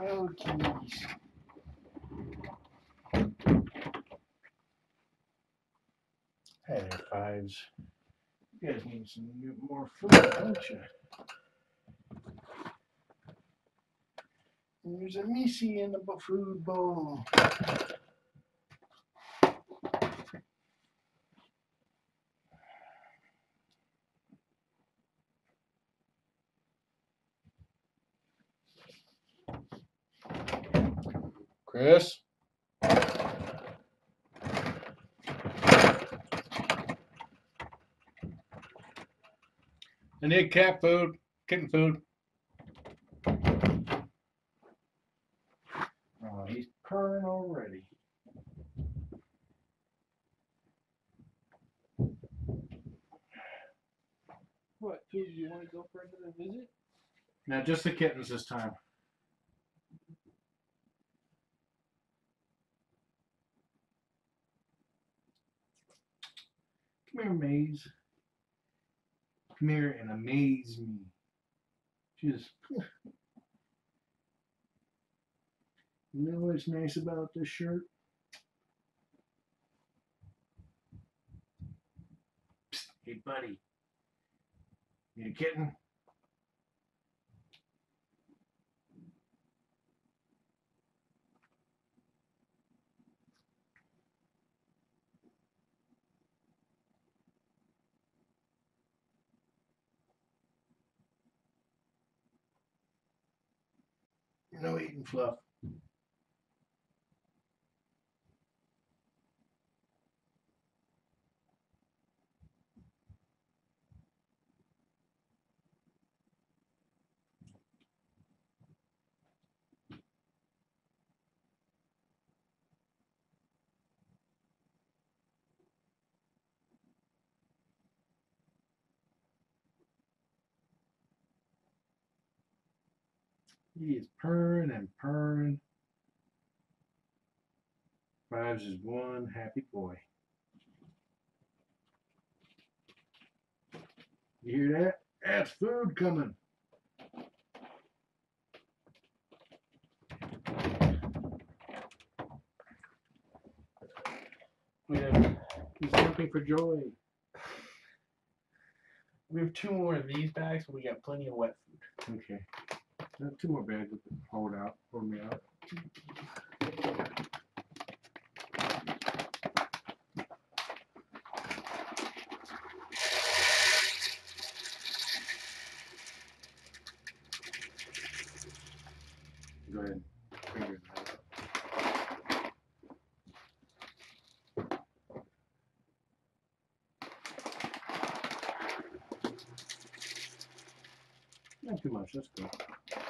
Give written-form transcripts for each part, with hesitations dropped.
Oh, kitties. Hey there, Fives. You guys need some more food, don't you? And there's a Missy in the food bowl. Chris? I need cat food, kitten food. Oh, he's purring already. What, do you want to go for another visit? Now, just the kittens this time. Come here, Maze. Come here and amaze me. Just, you know what's nice about this shirt? Psst, hey, buddy. You a kitten? No eating fluff. He is purring and purring. Fives is one happy boy. You hear that? That's food coming. He's jumping for joy. We have 2 more of these bags, but we got plenty of wet food. Okay. Now 2 more bags we can hold me out. Go ahead. Figure it out. Not too much, that's good.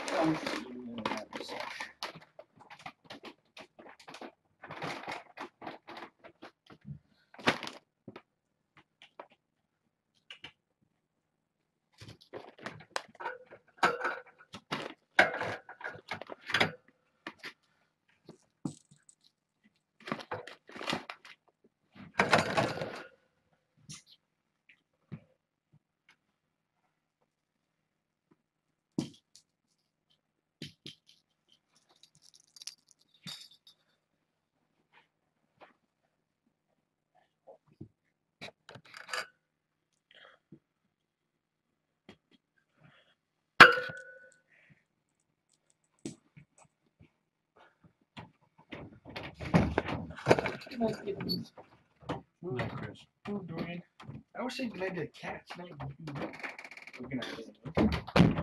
Good night, Chris. Food, Dorian. I was saying good night to the cats. Night. We're gonna have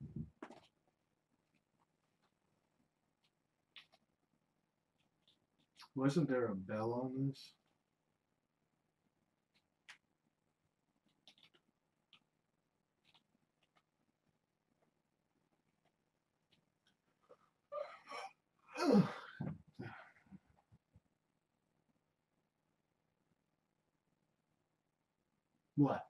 Wasn't there a bell on this? What?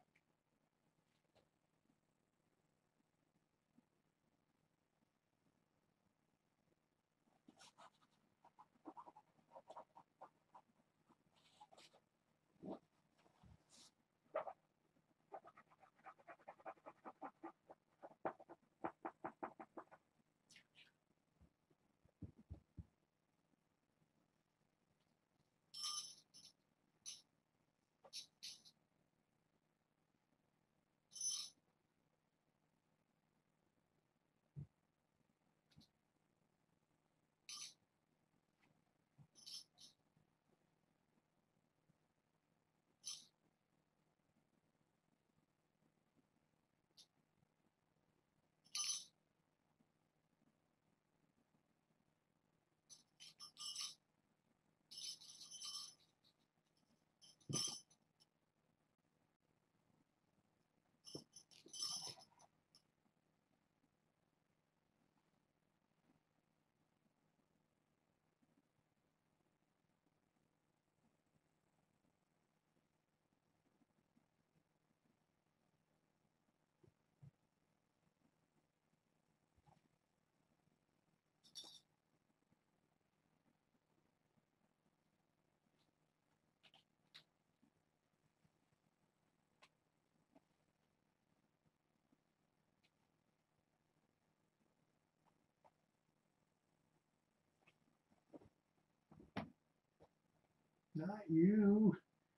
Not you.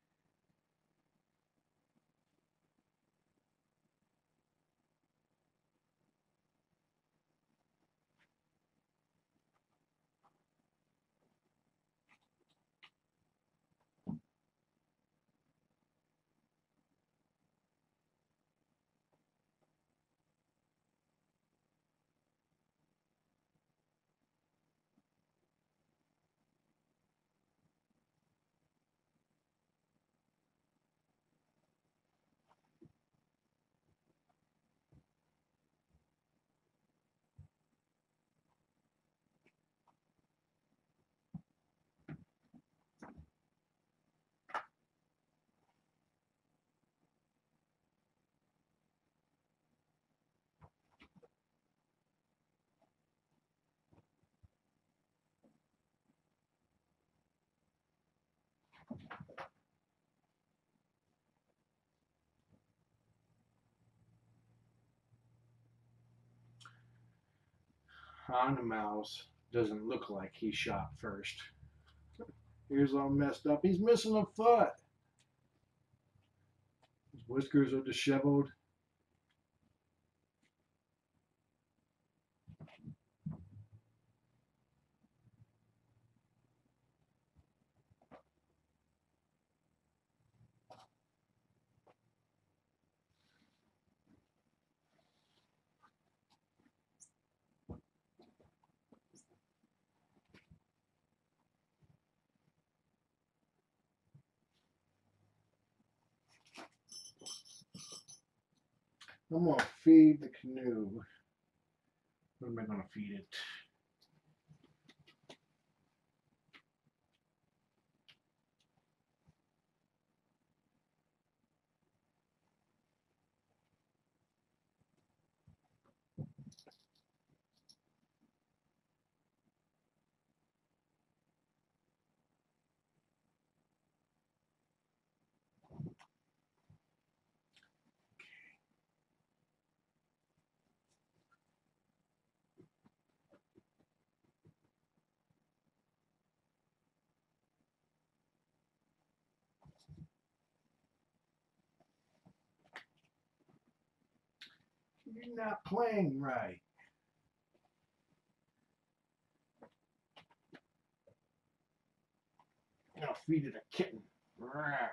On the mouse doesn't look like he shot first. Here's all messed up. He's missing a foot. His whiskers are disheveled. I'm gonna feed the canoe. What am I gonna feed it? You're not playing right. I'll feed it a kitten. Rawr.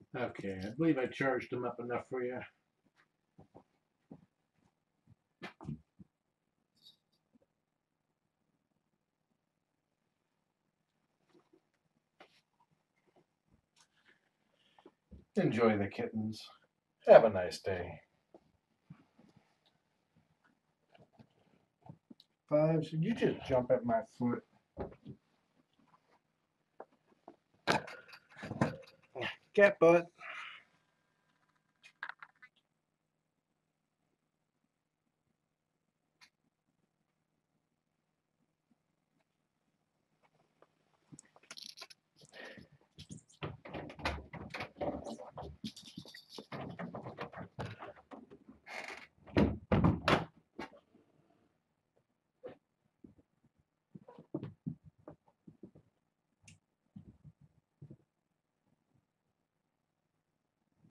Okay, I believe I charged them up enough for you. Enjoy the kittens. Have a nice day. Fives, you just jump at my foot. Cat butt.